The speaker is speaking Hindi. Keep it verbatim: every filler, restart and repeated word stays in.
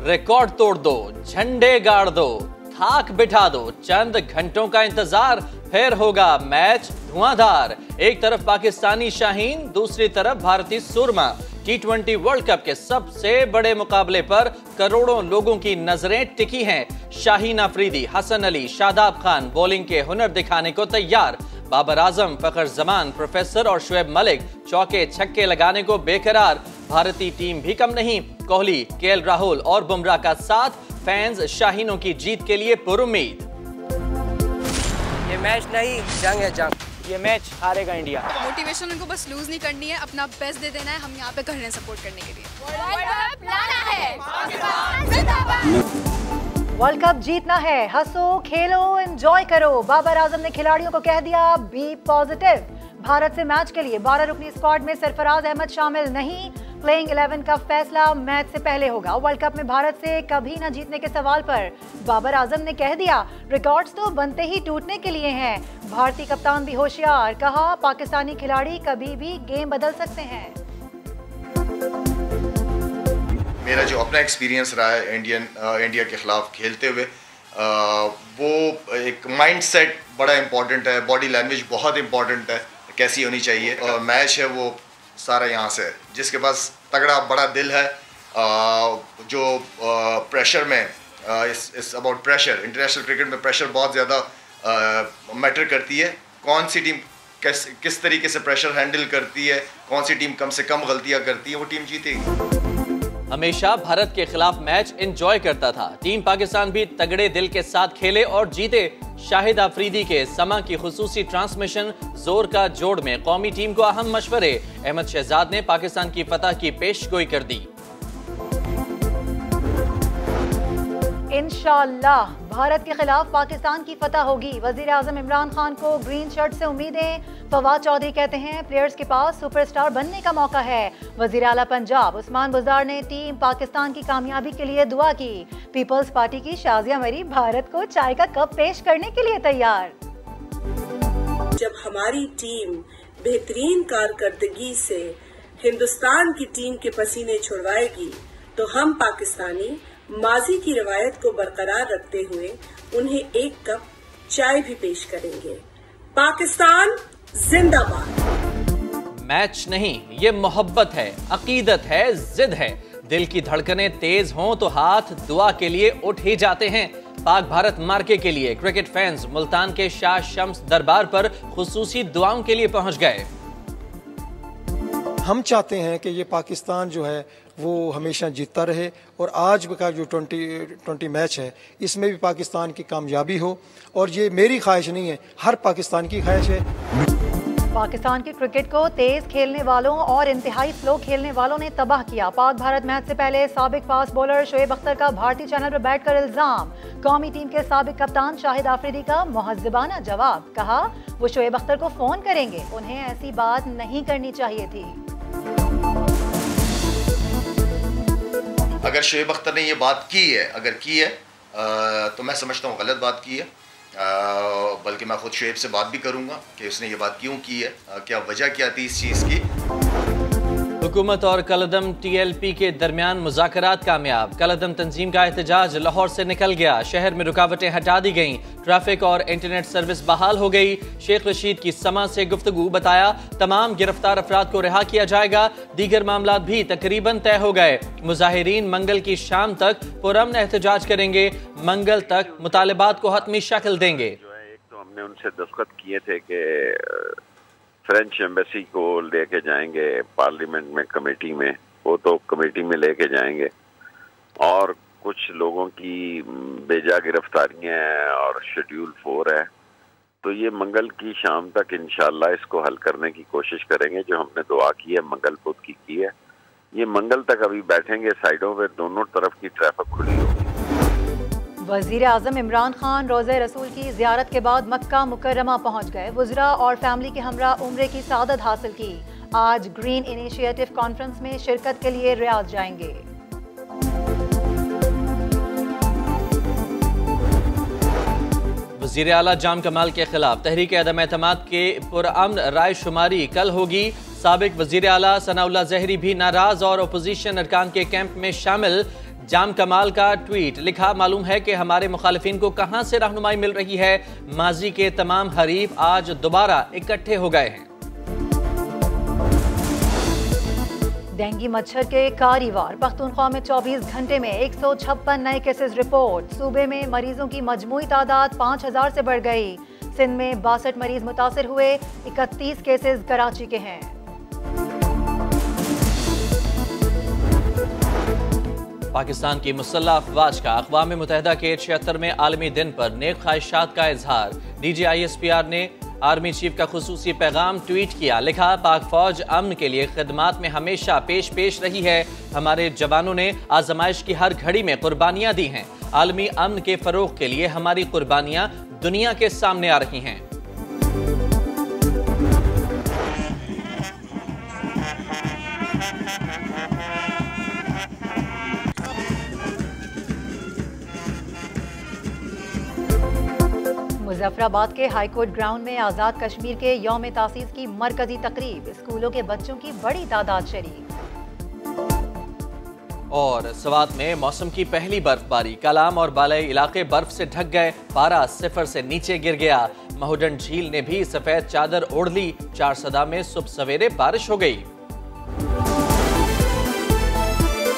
रिकॉर्ड तोड़ दो, झंडे गाड़ दो, थाक बिठा दो, चंद घंटों का इंतजार, फिर होगा मैच धुआंधार। एक तरफ पाकिस्तानी शाहीन, दूसरी तरफ भारतीय सुरमा। टी ट्वेंटी वर्ल्ड कप के सबसे बड़े मुकाबले पर करोड़ों लोगों की नजरें टिकी हैं। शाहीन अफरीदी, हसन अली, शादाब खान बॉलिंग के हुनर दिखाने को तैयार। बाबर आजम, फखर जमान, प्रोफेसर और शुएब मलिक चौके छक्के लगाने को बेकरार। भारतीय टीम भी कम नहीं। कोहली, केएल राहुल और बुमराह का साथ, फैंस शाहीनों की जीत के लिए पुरुम्मीद। ये मैच नहीं, जंग है जंग। ये मैच हारेगा इंडिया। मोटिवेशन उनको बस लूज नहीं करनी है, अपना बेस्ट दे देना है। हम यहाँ पे खड़े हैं सपोर्ट करने के लिए। वर्ल्ड कप जीतना है, हंसो, खेलो, एंजॉय करो। बाबर आजम ने खिलाड़ियों को कह दिया बी पॉजिटिव। भारत से मैच के लिए बारह रुकनी स्क्वाड में सरफराज अहमद शामिल नहीं। प्लेइंग इलेवन का फैसला मैच से पहले होगा। वर्ल्ड कप में भारत से कभी न जीतने के सवाल पर बाबर आजम ने कह दिया रिकॉर्ड्स तो बनते ही टूटने के लिए हैं। भारतीय कप्तान भी होशियार, कहा पाकिस्तानी खिलाड़ी कभी भी गेम बदल सकते हैं। मेरा जो अपना एक्सपीरियंस रहा है इंडियन इंडिया के खिलाफ खेलते हुए, आ, वो एक माइंडसेट बड़ा इंपॉर्टेंट है, बॉडी लैंग्वेज बहुत इंपॉर्टेंट है, कैसी होनी चाहिए। और मैच है वो सारा यहाँ से है। जिसके पास तगड़ा बड़ा दिल है, आ, जो आ, प्रेशर में इस अबाउट प्रेशर, इंटरनेशनल क्रिकेट में प्रेशर बहुत ज़्यादा मैटर करती है। कौन सी टीम किस किस तरीके से प्रेशर हैंडल करती है, कौन सी टीम कम से कम गलतियाँ करती है, वो टीम जीतेगी। हमेशा भारत के खिलाफ मैच एंजॉय करता था। टीम पाकिस्तान भी तगड़े दिल के साथ खेले और जीते। शाहिद अफरीदी के समा की खुसूसी ट्रांसमिशन जोर का जोड़ में कौमी टीम को अहम मशवरे। अहमद शहजाद ने पाकिस्तान की फतह की पेशगोई कर दी। इंशाअल्लाह भारत के खिलाफ पाकिस्तान की फतह होगी। वजीर आजम इमरान खान को ग्रीन शर्ट से उम्मीदें। फवाद चौधरी कहते हैं प्लेयर्स के पास सुपरस्टार बनने का मौका है। वजीर आला पंजाब उस्मान बुज़दार ने टीम पाकिस्तान की कामयाबी के लिए दुआ की। पीपल्स पार्टी की शाजिया मरी भारत को चाय का कप पेश करने के लिए तैयार। जब हमारी टीम बेहतरीन कारकर्दगी से हिंदुस्तान की टीम के पसीने छुड़वाएगी तो हम पाकिस्तानी माजी की रवायत को बरकरार रखते हुए उन्हें एक कप चाय भी पेश करेंगे। पाकिस्तान जिंदाबाद। मैच नहीं, ये मोहब्बत है, अकीदत है, जिद है। दिल की धड़कनें तेज हों तो हाथ दुआ के लिए उठ ही जाते हैं। पाक भारत मार्के के लिए क्रिकेट फैंस मुल्तान के शाह शम्स दरबार पर खुसूसी दुआओं के लिए पहुंच गए। हम चाहते हैं कि ये पाकिस्तान जो है वो हमेशा जीतता रहे और आज का जो ट्वेंटी ट्वेंटी मैच है इसमें भी पाकिस्तान की कामयाबी हो। और ये मेरी ख्वाहिश नहीं है, हर पाकिस्तान की ख्वाहिश है। पाकिस्तान के क्रिकेट को तेज खेलने वालों और इंतहाई स्लो खेलने वालों ने तबाह किया। पाक भारत मैच से पहले साबिक फास्ट बॉलर शोएब अख्तर का भारतीय चैनल पर बैठकर इल्जाम। कौमी टीम के साबिक कप्तान शाहिद अफरीदी का मुहज़्ज़बाना जवाब, कहा वो शोएब अख्तर को फोन करेंगे, उन्हें ऐसी बात नहीं करनी चाहिए थी। अगर शोएब अख्तर ने ये बात की है, अगर की है आ, तो मैं समझता हूँ गलत बात की है। आ, बल्कि मैं खुद शोएब से बात भी करूँगा कि उसने ये बात क्यों की है, आ, क्या वजह क्या थी इस चीज़ की। हुकूमत और कलदम टीएलपी के दरमियान मुज़ाकरात कामयाब। कलदम तंजीम का एहतजाज लाहौर से निकल गया। शहर में रुकावटें हटा दी गईं। ट्रैफिक और इंटरनेट सर्विस बहाल हो गई। शेख रशीद की समा से गुफ्तगू, बताया तमाम गिरफ्तार अफराद को रिहा किया जाएगा। दीगर मामला भी तकरीबन तय हो गए। मुजाहिरीन मंगल की शाम तक पुरअमन एहतजाज करेंगे। मंगल तक मुतालिबात को हतमी शक्ल देंगे। एक तो हमने उनसे दस्तखत किए थे कि फ्रेंच एम्बेसी को लेके जाएंगे पार्लियामेंट में, कमेटी में, वो तो कमेटी में लेके जाएंगे। और कुछ लोगों की बेजा गिरफ्तारियां हैं और शेड्यूल फोर है, तो ये मंगल की शाम तक इंशाल्लाह इसको हल करने की कोशिश करेंगे। जो हमने दुआ की है मंगल बुध की की है, ये मंगल तक अभी बैठेंगे साइडों पे, दोनों तरफ की ट्रैफिक खुली होगी। वजीर आजम इमरान खान रोज़े रसूल की ज़ियारत के बाद मक्का मुकर्रमा पहुँच गए। वज़रा और फैमिली के हमरा उम्रे की सादत हासिल की। आज ग्रीन इनिशिएटिव कॉन्फ्रेंस में शिरकत के लिए रियाद जाएंगे। वज़ीर आला जाम कमाल के खिलाफ तहरीक अदम एतमाद के पुरअमन राय शुमारी कल होगी। साबिक वज़ीर आला सनाउल्लाह ज़हरी भी नाराज और अपोजिशन अरकान के कैंप में शामिल। जाम कमाल का ट्वीट लिखा, मालूम है कि हमारे मुखालिफिन को कहां से रहनुमाई मिल रही है। माजी के तमाम हरीफ आज दोबारा इकट्ठे हो गए हैं। डेंगू मच्छर के कारीवार पख्तूनख्वा में चौबीस घंटे में एक सौ छप्पन नए केसेस रिपोर्ट। सूबे में मरीजों की मजमूई तादाद पाँच हजार से बढ़ गई। सिंध में बासठ मरीज मुतासिर हुए, इकतीस केसेस कराची के हैं। पाकिस्तान की मुसल्लह अफवाज का अक़वाम मुत्तहिदा के छिहत्तरवें आलमी दिन पर नेक ख्वाहिशात का इजहार। D G I S P R ने आर्मी चीफ का खुसूसी पैगाम ट्वीट किया, लिखा, पाक फौज अमन के लिए खिदमात में हमेशा पेश पेश रही है। हमारे जवानों ने आजमाइश की हर घड़ी में कुर्बानियां दी हैं। आलमी अमन के फरोग के लिए हमारी कुर्बानियां दुनिया के सामने आ रही हैं। मुजफ्फराबाद के हाईकोर्ट ग्राउंड में आज़ाद कश्मीर के यौम तासीस की मरकजी तकरीब। स्कूलों के बच्चों की बड़ी तादाद शरीक। और सवात में मौसम की पहली बर्फबारी। कलाम और बालाई इलाके बर्फ से ढक गए। पारा सिफर से नीचे गिर गया। महुडन झील ने भी सफेद चादर ओढ़ ली। चार सदा में सुबह सवेरे बारिश हो गई।